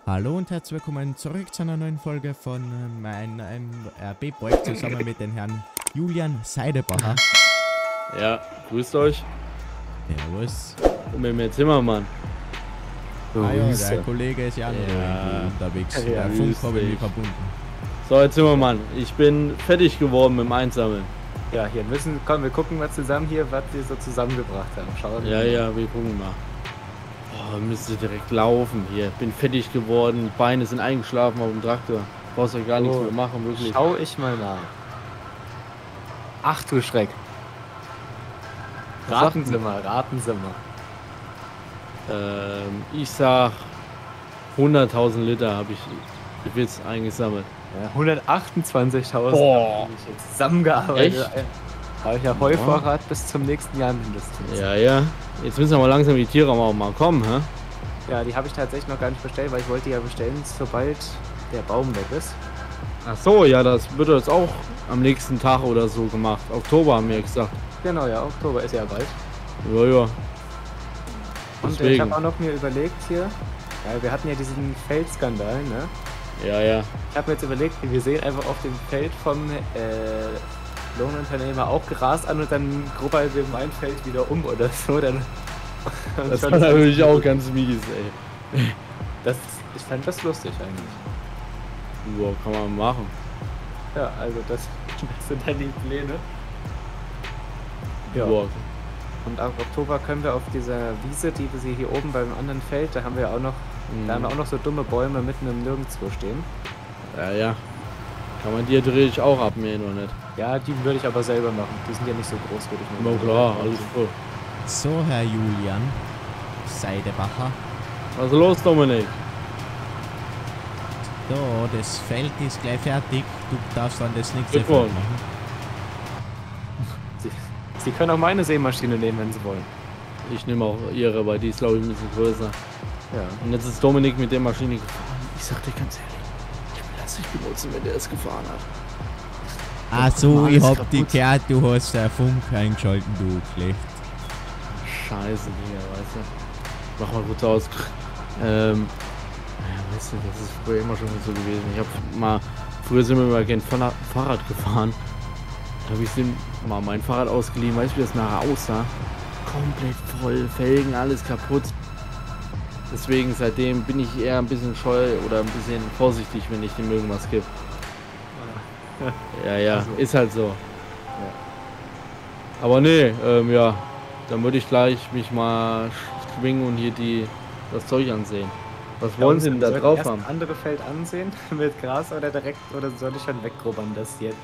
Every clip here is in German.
Hallo und herzlich willkommen zurück zu einer neuen Folge von meinem RB-Projekt zusammen mit dem Herrn Julian Seidebacher. Ja, grüßt euch. Servus. Und mit dem Zimmermann. Der Kollege ist ja noch irgendwo unterwegs. Der Funk habe ich verbunden. So, Herr Zimmermann, ich bin fertig geworden mit dem Einsammeln. Ja, hier wir gucken mal zusammen hier, was wir so zusammengebracht haben. Schauen wir mal. Ja, wir gucken mal. Oh, müsste direkt laufen hier. Bin fertig geworden, Beine sind eingeschlafen auf dem Traktor. Brauchst ja gar nichts mehr machen, wirklich. Schau ich mal nach. Ach du Schreck. Raten Sie mal. Ich sag 100.000 Liter habe ich jetzt eingesammelt. Ja, 128.000 Boah. zusammengearbeitet. Echt? Habe ich ja Heuvorrat bis zum nächsten Jahr mindestens. Ja. Jetzt müssen aber langsam die Tiere auch mal kommen, hä? Ja, die habe ich tatsächlich noch gar nicht bestellt, weil ich wollte die ja bestellen, sobald der Baum weg ist. Ach so, ja, das wird jetzt auch am nächsten Tag oder so gemacht. Oktober haben wir gesagt. Genau, ja, Oktober ist ja bald. Ja. Und ich habe auch noch mir überlegt hier, ja, wir hatten ja diesen Feldskandal, ne? Ja. Ich habe mir jetzt überlegt, wir sehen einfach auf dem Feld vom Lohnunternehmer auch Gras an und dann grubbeln wir mein Feld wieder um oder so. Dann das war natürlich auch ganz mies, ey. Ich fand das lustig eigentlich. Wow, kann man machen. Ja, also das sind dann die Pläne. Ja. Wow. Und ab Oktober können wir auf dieser Wiese, die wir sie hier oben beim anderen Feld, da haben wir auch noch, so dumme Bäume mitten im Nirgendwo stehen. Ja. Kann man die theoretisch auch abmähen oder nicht? Ja, die würde ich aber selber machen. Die sind ja nicht so groß, würde ich mal. Na klar, alles gut. So, Herr Julian Seidebacher. Was ist los, Dominik? So, das Feld ist gleich fertig. Du darfst dann das nächste Feld Glückwunsch. machen. Sie können auch meine Sämaschine nehmen, wenn Sie wollen. Ich nehme auch ihre, weil die ist, glaube ich, ein bisschen größer. Ja. Und jetzt ist Dominik mit der Maschine gefahren. Ich sag dir ganz ehrlich, ich will das nicht benutzen, wenn der es gefahren hat. Ach so, ich hab die gehört, du hast den Funk eingeschalten, du schlecht. Scheiße, Digga, weißt du. Mach mal kurz aus. Ja, weißt du, das ist früher immer schon so gewesen. Früher sind wir mal gern Fahrrad gefahren. Da habe ich mal mein Fahrrad ausgeliehen. Weißt du, wie das nachher aussah? Komplett voll, Felgen, alles kaputt. Deswegen seitdem bin ich eher ein bisschen scheu oder ein bisschen vorsichtig, wenn ich dem irgendwas gebe. Ja, also. Ist halt so. Ja. Aber nee, ja, dann würde ich gleich mich mal schwingen und hier das Zeug ansehen. Was wollen Sie denn da drauf haben? Das andere Feld ansehen mit Gras oder soll ich schon weggrubbern das jetzt?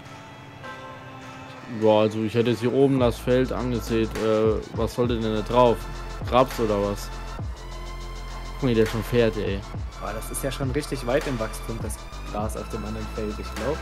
Ja, also ich hätte jetzt hier oben das Feld angesehen. Was sollte denn da drauf? Raps oder was? Guck mal, der schon fährt, ey. Boah, das ist ja schon richtig weit im Wachstum, das Gras auf dem anderen Feld, ich glaube.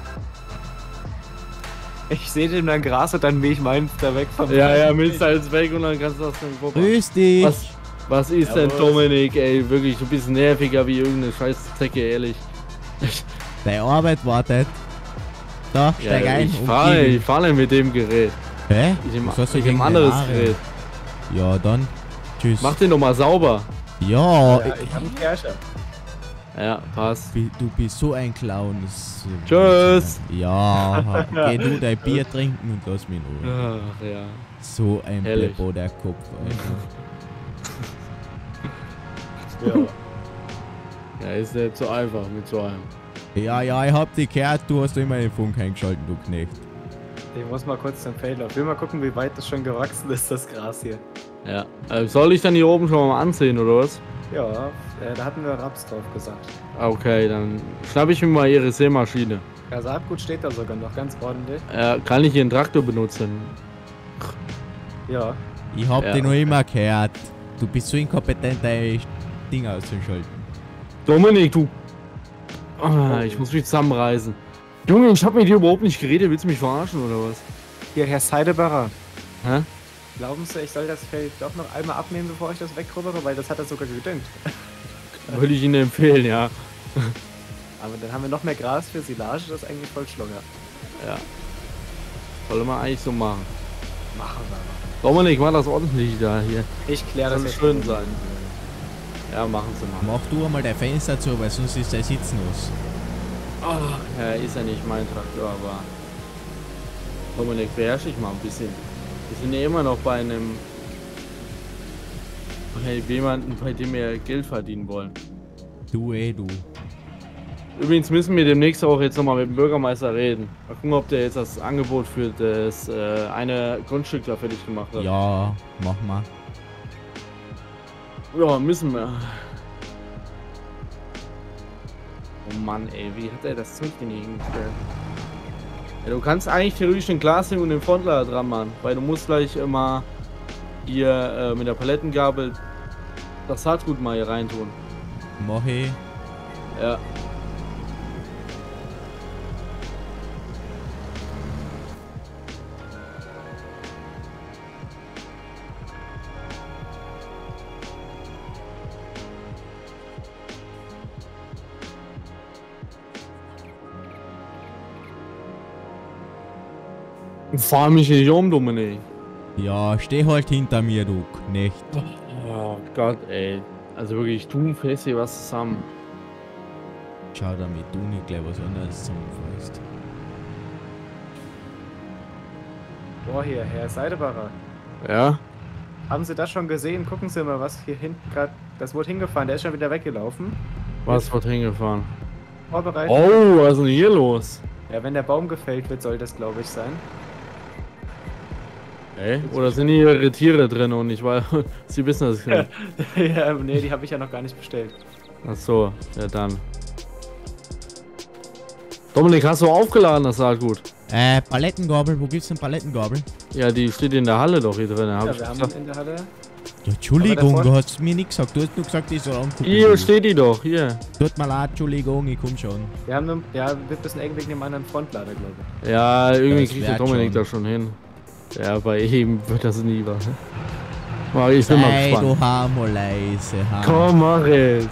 Ich sehe dem dann Gras und dann mähe ich meins da weg vom Ja, mähst alles weg und dann kannst du das dann gucken. Grüß dich! Was ist denn, Dominik, ey? Wirklich, du bist nerviger wie irgendeine scheiß Zecke, ehrlich. Deine Arbeit wartet. Da, steig ein. Ich fahre mit dem Gerät. Hä? Ich nehme ein anderes Gerät. Ja, dann. Tschüss. Mach den doch mal sauber. Ja, ich hab einen Kerscher. Ja, passt. Du bist so ein Clown. Tschüss. Ja, geh du dein Bier trinken und lass mich in Ruhe. Ach, ja. So ein Plebo, der Kopf. Ja, ist nicht so einfach mit so einem. Ja, ich hab dich gehört, du hast immer den Funk eingeschaltet, du Knecht. Ich muss mal kurz zum Feld laufen. Ich will mal gucken, wie weit das schon gewachsen ist, das Gras hier. Ja. Soll ich dann hier oben schon mal ansehen, oder was? Ja, da hatten wir Raps drauf gesagt. Okay, dann schnapp ich mir mal ihre Sämaschine. Ja, Saatgut steht da sogar noch ganz ordentlich. Kann ich ihren Traktor benutzen? Ja. Ich hab dich noch immer gehört. Du bist so inkompetent, deine Dinge auszuschalten. Dominik, du... ich muss mich zusammenreißen. Junge, ich hab mit dir überhaupt nicht geredet. Willst du mich verarschen, oder was? Hier, Herr Seidebacher. Hä? Glauben Sie, ich soll das Feld doch noch einmal abnehmen, bevor ich das wegrubbere? Weil das hat er sogar gedüngt. Würde ich Ihnen empfehlen, ja. Aber dann haben wir noch mehr Gras für Silage, das ist eigentlich voll schlunger. Ja. Soll man eigentlich so machen. Machen wir mal. Dominik, mach das ordentlich da hier. Ich kläre das Soll jetzt schön sein. Ja, machen Sie mal. Mach du einmal dein Fenster zu, weil sonst ist dein Sitzen los. Ach, ja, ist ja nicht mein Traktor, aber... Dominik, beherrsche ich mal ein bisschen. Wir sind ja immer noch bei einem... Bei jemanden, bei dem wir Geld verdienen wollen. Du. Übrigens müssen wir demnächst auch jetzt nochmal mit dem Bürgermeister reden. Mal gucken, ob der jetzt das Angebot für das eine Grundstück da fertig gemacht hat. Ja, mach mal. Ja, müssen wir. Oh Mann, ey, wie hat er das Zeug denn hier hingestellt? Ja, du kannst eigentlich theoretisch den Glasring und den Frontlader dran machen, weil du musst gleich immer hier mit der Palettengabel das Saatgut mal hier reintun. Mach ich. Ja. Fahr mich nicht um, Dominik. Ja, steh halt hinter mir, du Knecht. Oh Gott, ey. Also wirklich, du fährst hier was zusammen. Schau, damit du nicht gleich was anderes zusammenfasst. Boah, hier, Herr Seidebacher. Ja? Haben Sie das schon gesehen? Gucken Sie mal, was hier hinten gerade... Das wurde hingefahren, der ist schon wieder weggelaufen. Was wird hingefahren? Vorbereitet. Oh, was ist denn hier los? Ja, wenn der Baum gefällt wird, soll das, glaube ich, sein. Ey, oder sind hier ihre Tiere drin und ich weiß, Sie wissen das nicht. Ja, nee, die habe ich ja noch gar nicht bestellt. Ach so, ja dann. Dominik, hast du aufgeladen, das Saatgut? Palettengabel, wo gibt's denn Palettengabel? Ja, die steht in der Halle doch hier drin. Hab Ja, ich wir haben gesagt. in der Halle... Ja, Entschuldigung, Aber du davor- hast mir nichts gesagt. Du hast nur gesagt, ich soll angucken. Hier steht die doch, hier. Tut mir leid, Entschuldigung, ich komm schon. Wir haben nur... Ja, wir müssen eng wegen dem anderen Frontlader, glaube ich. Ja, irgendwie Das kriegt der wird Dominik schon. da schon hin. Ja, bei ihm wird das nie was. Mach ich bin mal Sei gespannt. du Hamo leise, ha. Komm, mach es.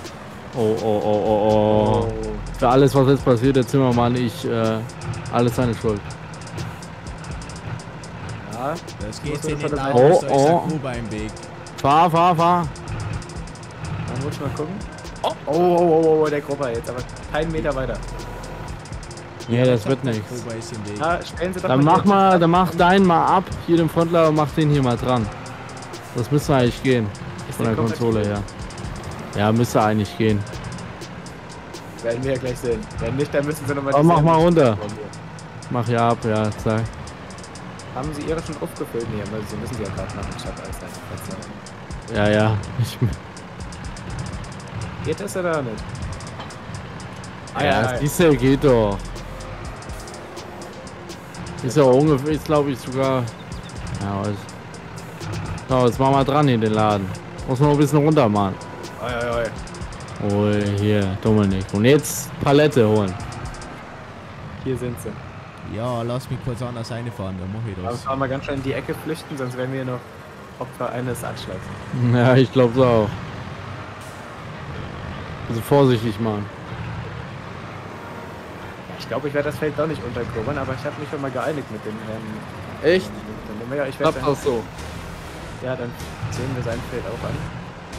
Oh. Für alles, was jetzt passiert, der Zimmermann, alles seine Schuld. Ja, Das geht Muss sich man nicht schon aus, Oh, da ist oh. ein Gruber im Weg. Fahr. dann muss ich mal gucken. Oh, der Grupper jetzt, aber keinen Meter weiter. Nee, das wird Der nichts. Gruber ist im Weg. Ah, stellen Sie doch Dann hier- mach deinen mal ab, hier den Frontlader, mach den hier mal dran. Das müsste eigentlich gehen, Ist von der der komplett Konsole her. Ja, müsste eigentlich gehen. Werden wir ja gleich sehen. Wenn nicht, dann müssen Sie nochmal... Aber mach mal runter. Mach ja ab, ja, zack. Haben Sie Ihre schon aufgefüllt? Nee, aber Sie müssen sie ja gerade machen. Ich habe alles Ja. Geht das oder nicht? Ja, diese geht doch. Ist ja ungefähr, ist glaube ich sogar. Ja, was. So, jetzt machen wir dran in den Laden. Muss noch ein bisschen runter machen. Oi. Oh, hier, Dominik. Und jetzt Palette holen. Hier sind sie. Ja, lass mich kurz an der Seite fahren, dann mach ich Aber das. fahren wir ganz schnell in die Ecke flüchten, sonst werden wir noch Opfer eines Anschlags. Ja, ich glaube so auch. Also vorsichtig machen. Ich glaube, ich werde das Feld doch nicht untergrubbern, aber ich habe mich schon mal geeinigt mit dem Herrn. Echt? Ja, ich Klappt werde das so? ja, dann sehen wir sein Feld auch an.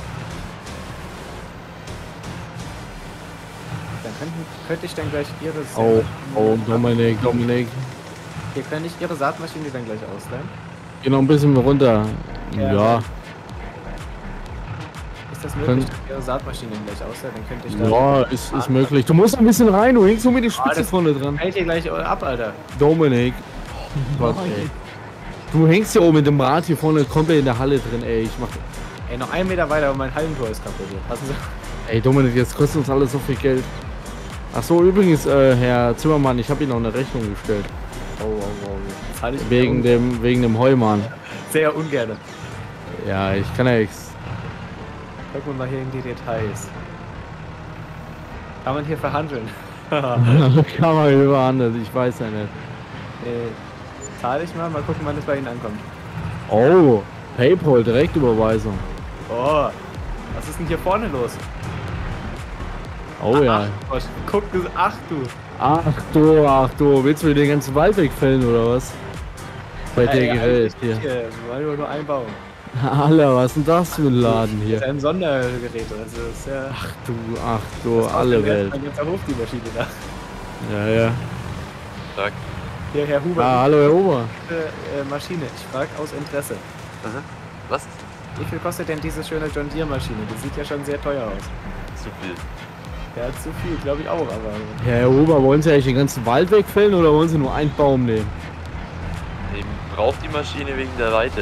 Dann könnte ich dann gleich Ihre Oh, Dominik. Hier kann ich Ihre Saatmaschine dann gleich ausleihen. Geh noch ein bisschen runter. Ja. Ist das möglich, dass Ihre Saatmaschine gleich ausleihen? Dann könnte ich da... Ja, ist möglich. Du musst ein bisschen rein, du hängst so mit die Spitze das- vorne dran. Fällt hier gleich ab, Alter. Dominik. Gott, ey. Du hängst ja oben mit dem Rad hier vorne komplett in der Halle drin, ey. Ich mach. Ey, noch 1 Meter weiter und mein Hallentor ist kaputt hier. Passen Sie. Ey, Dominik, jetzt kostet uns alles so viel Geld. Ach so, übrigens, Herr Zimmermann, ich habe Ihnen noch eine Rechnung gestellt. Oh. Zahl ich Wegen dem Heumann. sehr ungern. Ja, ich kann ja nichts. Gucken wir mal hier in die Details. Kann man hier verhandeln? Kann man überhandeln, ich weiß ja nicht. Zahle ich mal gucken, wann es bei Ihnen ankommt. Oh, PayPal, Direktüberweisung. Oh, was ist denn hier vorne los? Oh ja. Ach, guck, ach du. Ach du, willst du den ganzen Wald wegfällen oder was? Bei der Gerät hier. Hier, wollen wir nur einbauen. Alter, was ist denn das für ein Laden Das ist hier? ein Sondergerät, also das ist ja... Ach du, alle Welt. Dann jetzt hoch die Maschine da. Ja, ja. Sag. Hier, Herr Huber, Hallo Herr Ober. Maschine. Ich frage aus Interesse. Aha. Was? Wie viel kostet denn diese schöne John Deere Maschine? Die sieht ja schon sehr teuer aus. Zu viel. Ja, zu viel, glaube ich auch, aber... Herr Ober, wollen Sie eigentlich den ganzen Wald wegfällen oder wollen Sie nur einen Baum nehmen? Ich brauche die Maschine wegen der Weite.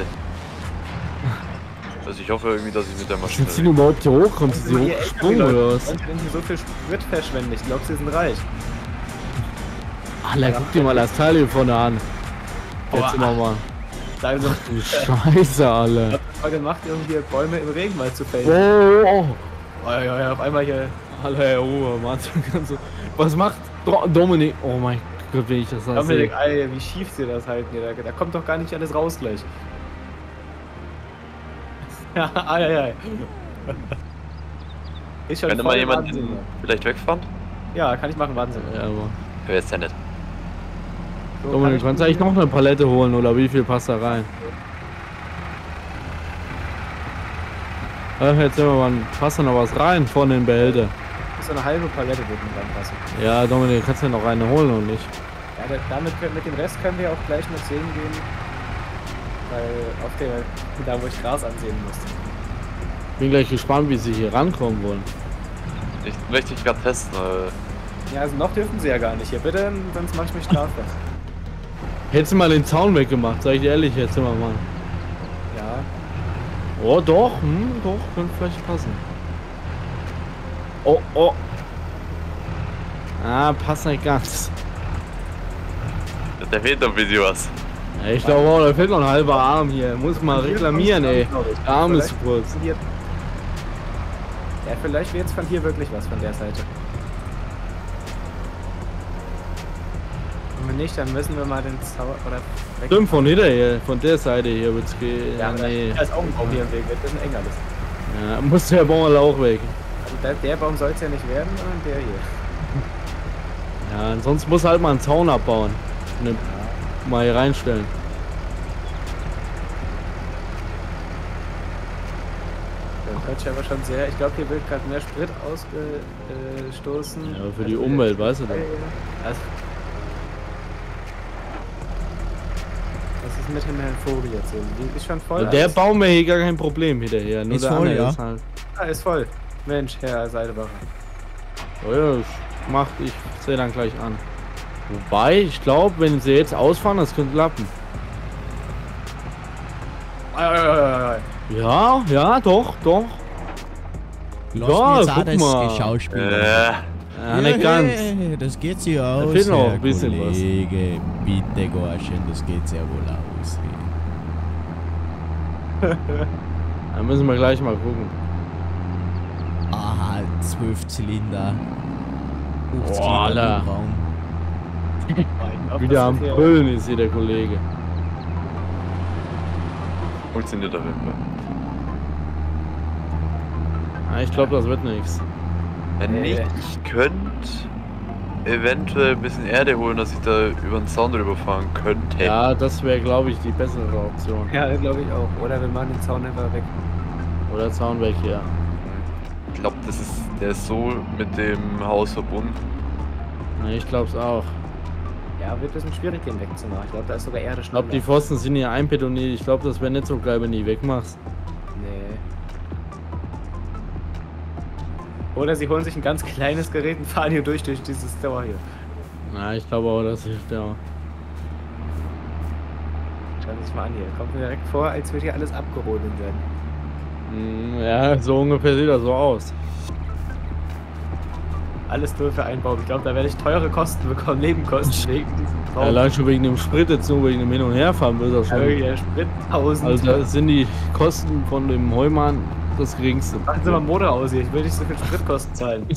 Also ich hoffe irgendwie, dass ich mit der Maschine... Sind Sie denn überhaupt hier hoch? Kommen Sie Ihr hochgesprungen oder was? Warum denn hier so viel Sprit verschwenden? Ich glaube, Sie sind reich. Alter, guck dir mal das Teil hier vorne an. Jetzt immer mal. Also, Du Scheiße, alle. ich hab mal gemacht, irgendwie Bäume im Regenwald zu fällen. Oh, Oh, ja, auf einmal hier... Alter, Herr Ober, Mann. Was macht Dominik? Oh mein Gott, wenn ich das da Dominik, sehe. Alter, wie schief Sie das halten hier. Da kommt doch gar nicht alles raus gleich. Ja, ei. Ist schon Könnte voll mal jemand Wahnsinn, ja. vielleicht wegfahren? Ja, kann ich machen, Wahnsinn. Ja, aber. Wer ist ja nicht? So, Dominik, kannst du eigentlich noch eine Palette holen oder wie viel passt da rein? Jetzt sehen wir mal, passt da noch was rein von den Behälter? So eine halbe Palette wird mit reinpassen. Ja, Dominik, kannst du ja noch eine holen und nicht? Ja, mit dem Rest können wir auch gleich noch sehen gehen. Weil auf da wo ich Gras ansehen muss. Bin gleich gespannt, wie sie hier rankommen wollen. Ich möchte dich gerade testen. Ja, also noch dürfen sie ja gar nicht hier. Bitte, sonst mach ich mich strafbar. Hättest du mal den Zaun weggemacht, sag ich dir ehrlich, jetzt immer mal. Ja. Oh, doch, doch, könnte vielleicht passen. Oh. Ah, passt nicht ganz. Da fehlt doch ein bisschen was. Ja, ich glaube auch, da fehlt noch ein halber Arm hier. Muss mal reklamieren, ey. Der Arm ist zu kurz. Ja, vielleicht wird jetzt von hier wirklich was von der Seite. Und wenn nicht, dann müssen wir mal den Zaun oder weg. Stimmt, von hinter hier, von der Seite hier wird's gehen. Ja, Nee. da ist auch ein Baum hier im Weg. Das ist ein eng alles. Ja, muss der Baum auch weg. Also der Baum soll es ja nicht werden, sondern der hier. Ja, ansonsten muss halt mal einen Zaun abbauen. Und mal hier reinstellen. Das hört sich aber schon sehr. Ich glaube, hier wird gerade mehr Sprit ausgestoßen. Ja, für die Umwelt, weißt du das? Also, was ist mit dem Herrn Vogel jetzt? Die ist schon voll. Also der alles? Baum wäre hier gar kein Problem hinterher. Nur Ist der voll, andere ja. ist halt. Ah, ist voll. Mensch, Herr Seidebacher. Oh ja, ich sehe dann gleich an. Wobei, ich glaube, wenn sie jetzt ausfahren, das könnte klappen. Ja, doch. Lass Ja, mir jetzt auch guck das mal. Schauspiel. Ja, nicht ganz. Das geht sich ja aus, fehlt noch Herr ein bisschen was. Kollege. Bitte, Gorschen, das geht sehr wohl aus. Da müssen wir gleich mal gucken. Aha, 12 Zylinder. 50 Boah, Alter. Raum. Wieder am Brüllen ist hier der Kollege. Funktioniert auf jeden Fall. Ja, ich glaube, das wird nichts. Wenn nicht, ich könnte eventuell ein bisschen Erde holen, dass ich da über den Zaun drüber fahren könnte. Ja, das wäre, glaube ich, die bessere Option. Ja, glaube ich auch. Oder wir machen den Zaun einfach weg. Oder Zaun weg hier. Ich glaube, der ist so mit dem Haus verbunden. Ja, ich glaube es auch. Ja, wird ein bisschen schwierig, den wegzumachen. Ich glaube, da ist sogar Erde Ich glaube, die schneller. Pfosten sind hier einbetoniert. Ich glaube, das wäre nicht so geil, wenn du die wegmachst. Nee. Oder sie holen sich ein ganz kleines Gerät und fahren hier durch dieses Tor hier. Na, ich glaube auch, das hilft ja auch. Schauen Sie sich mal an hier. Kommt mir direkt vor, als würde hier alles abgeholt werden. Ja, so ungefähr sieht das so aus. Alles nur für einen Baum. Ich glaube, da werde ich teure Kosten bekommen, Nebenkosten wegen diesem Baum. Allein schon wegen dem Sprit jetzt nur wegen dem Hin- und Herfahren wird das Ja, schon. wirklich, der Sprit 1000. Also da sind die Kosten von dem Heumann das geringste. Machen Sie mal den Motor aus hier. Ich will nicht so viel Spritkosten zahlen.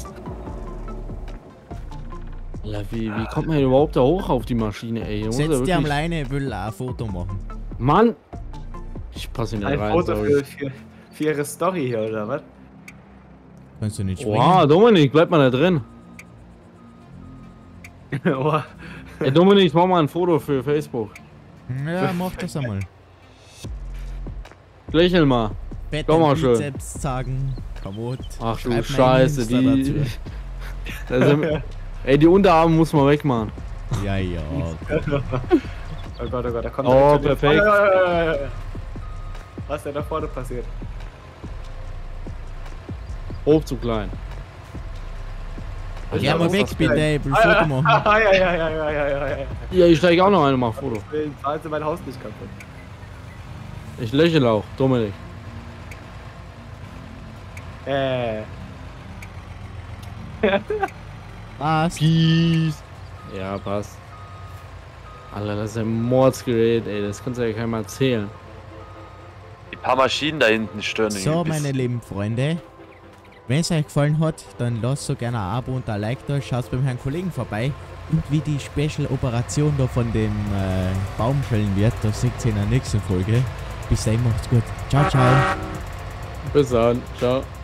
Ja, wie kommt man denn überhaupt da hoch auf die Maschine, ey? Hier muss er Setz dir am wirklich... Leine, will auch ein Foto machen. Mann! Ich passe ihn nicht Ein rein, Foto sorry. für Ihre Story hier, oder was? Kannst du nicht springen? Oha, Dominik, bleib mal da drin. Oh. Ey, Dominik, ich mach mal ein Foto für Facebook. Ja, mach das einmal. Lächel mal. Fett Komm mal den schön. Bizeps zeigen. Kommod. Ach du Schreib mal in Scheiße, Insta die... dazu. Also, ey, die Unterarme muss man wegmachen. Ja, ja. Oh Gott, da kommt Oh, direkt schon perfekt. Was ist denn da vorne passiert? Hoch zu klein. Geh mal weg, bitte, ich will Foto machen. Ja. Ja, ich steige auch noch eine, mach Foto. Deswegen fahren sie mein Haus nicht kaputt. Ich lächle auch, Dominik. Was? Peace. Ja, passt. Alter, das ist ein Mordsgerät, ey, das kannst du ja keinem erzählen. Die paar Maschinen da hinten stören So, irgendwie meine lieben Freunde. Wenn es euch gefallen hat, dann lasst so gerne ein Abo und ein Like da. Schaut beim Herrn Kollegen vorbei. Und wie die Special-Operation da von dem Baum schellen wird, das seht ihr in der nächsten Folge. Bis dahin, macht's gut. Ciao, ciao. Bis dann, ciao.